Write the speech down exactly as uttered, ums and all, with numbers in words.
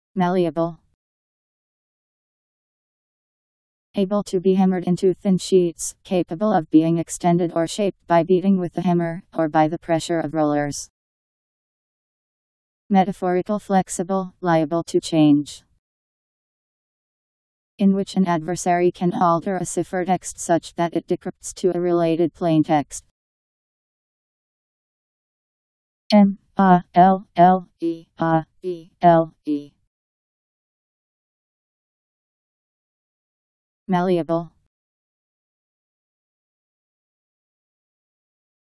Malleable. Able to be hammered into thin sheets, capable of being extended or shaped by beating with the hammer, or by the pressure of rollers. Metaphorical, flexible, liable to change. In which an adversary can alter a ciphertext such that it decrypts to a related plaintext. M A L L E A B L E. Malleable.